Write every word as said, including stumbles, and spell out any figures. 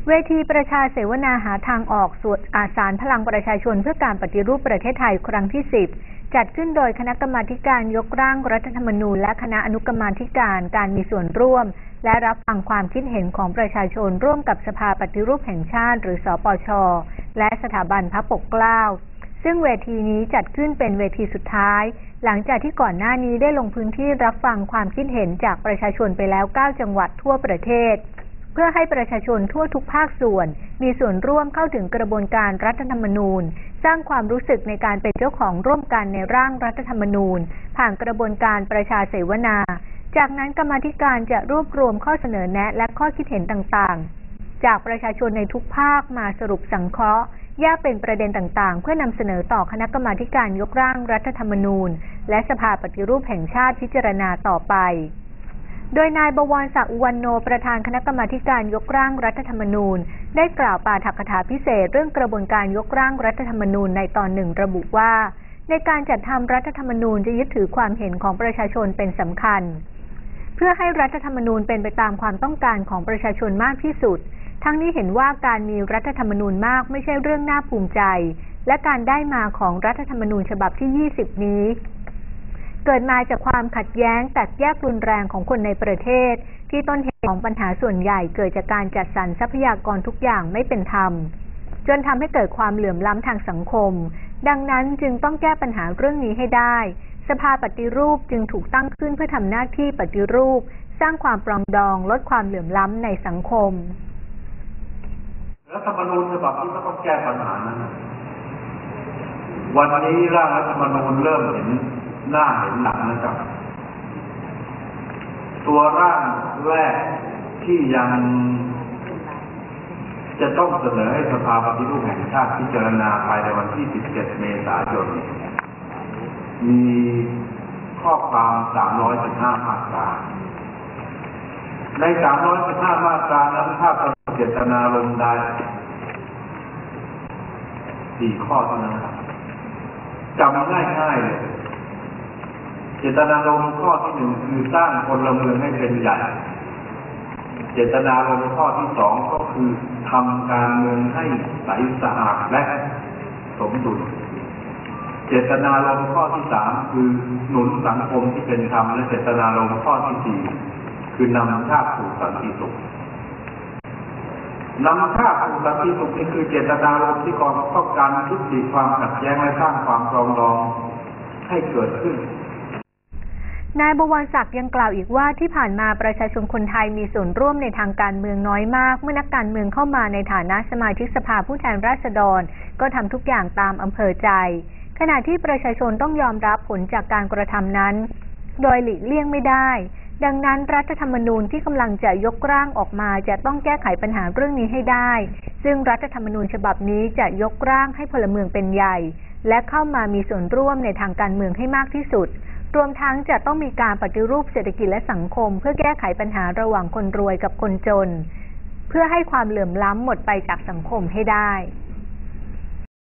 เวทีประชาเสวนาหาทางออกส่วนอาสาพลังประชาชนเพื่อการปฏิรูปประเทศไทยครั้งที่สิบจัดขึ้นโดยคณะกรรมาการยกร่างรัฐธรรมนูญและคณะอนุกรรมาการการมีส่วนร่วมและรับฟังความคิดเห็นของประชาชนร่วมกับสภาปฏิรูปแห่งชาติหรือสปช.และสถาบันพระปกเกล้าซึ่งเวทีนี้จัดขึ้นเป็นเวทีสุดท้ายหลังจากที่ก่อนหน้านี้ได้ลงพื้นที่รับฟังความคิดเห็นจากประชาชนไปแล้วเก้าจังหวัดทั่วประเทศเพื่อให้ประชาชนทั่วทุกภาคส่วนมีส่วนร่วมเข้าถึงกระบวนการรัฐธรรมนูญสร้างความรู้สึกในการเป็นเจ้าของร่วมกันในร่างรัฐธรรมนูญผ่านกระบวนการประชาเสวนาจากนั้นกรรมาธิการจะรวบรวมข้อเสนอแนะและข้อคิดเห็นต่างๆจากประชาชนในทุกภาคมาสรุปสังเคราะห์แยกเป็นประเด็นต่างๆเพื่อนำเสนอต่อคณะกรรมาการยกร่างรัฐธรรมนูญและสภาปฏิรูปแห่งชาติพิจารณาต่อไปโดยนายบวรศักดิ์ อุวันโนประธานคณะกรรมาการยกร่างรัฐธรรมนูญได้กล่าวปาฐกถาพิเศษเรื่องกระบวนการยกร่างรัฐธรรมนูญในตอนหนึ่งระบุว่าในการจัดทำรัฐธรรมนูญจะยึดถือความเห็นของประชาชนเป็นสำคัญเพื่อให้รัฐธรรมนูญเป็นไปตามความต้องการของประชาชนมากที่สุดทั้งนี้เห็นว่าการมีรัฐธรรมนูญมากไม่ใช่เรื่องน่าภูมิใจและการได้มาของรัฐธรรมนูญฉบับที่ยี่สิบนี้เกิดมาจากความขัดแย้งแตกแยกรุนแรงของคนในประเทศที่ต้นเหตุของปัญหาส่วนใหญ่เกิดจากการจัดสรรทรัพยากรทุกอย่างไม่เป็นธรรมจนทำให้เกิดความเหลื่อมล้ำทางสังคมดังนั้นจึงต้องแก้ปัญหาเรื่องนี้ให้ได้สภาปฏิรูปจึงถูกตั้งขึ้นเพื่อทำหน้าที่ปฏิรูปสร้างความปรองดองลดความเหลื่อมล้ำในสังคมรัฐธรรมนูญฉบับที่ต้องแก้ปัญหานั้นวันนี้ร่างรัฐธรรมนูญเริ่มเห็นหน้าเห็นหลังนะครับตัวร่างแรกที่ยังจะต้องเสนอให้สภาปฏิรูปแห่งชาติพิจารณาภายในวันที่สิบเจ็ดเมษายนมีข้อความสามร้อยสิบห้ามาตราในสามร้อยสิบห้ามาตรานั้นถ้ากำหนดเจตนารมณ์ใดสี่ข้อเท่านั้นจำง่ายๆเลยเจตนารมณ์ข้อที่หนึ่งคือสร้างพลเมืองให้เป็นใหญ่เจตนารมณ์ข้อที่สองก็คือทำการเมืองให้ใสสะอาดและสมดุลเจตนารมณ์ข้อที่สามคือหนุนสังคมที่เป็นธรรมและเจตนารมณ์ข้อที่สี่คือนำชาติสู่สันติสุขนำชาติสู่สันติสุขนี่คือเจตนารมณ์ที่ก่อต้องการยุติความขัดแย้งและสร้างความปรองดองให้เกิดขึ้นนายบวรศักดิ์ยังกล่าวอีกว่าที่ผ่านมาประชาชนคนไทยมีส่วนร่วมในทางการเมืองน้อยมากเมื่อนักการเมืองเข้ามาในฐานะสมาชิกสภาผู้แทนราษฎรก็ทำทุกอย่างตามอำเภอใจขณะที่ประชาชนต้องยอมรับผลจากการกระทำนั้นโดยหลีกเลี่ยงไม่ได้ดังนั้นรัฐธรรมนูญที่กำลังจะยกร่างออกมาจะต้องแก้ไขปัญหาเรื่องนี้ให้ได้ซึ่งรัฐธรรมนูญฉบับนี้จะยกร่างให้พลเมืองเป็นใหญ่และเข้ามามีส่วนร่วมในทางการเมืองให้มากที่สุดรวมทั้งจะต้องมีการปฏิรูปเศรษฐกิจและสังคมเพื่อแก้ไขปัญหาระหว่างคนรวยกับคนจนเพื่อให้ความเหลื่อมล้ำหมดไปจากสังคมให้ได้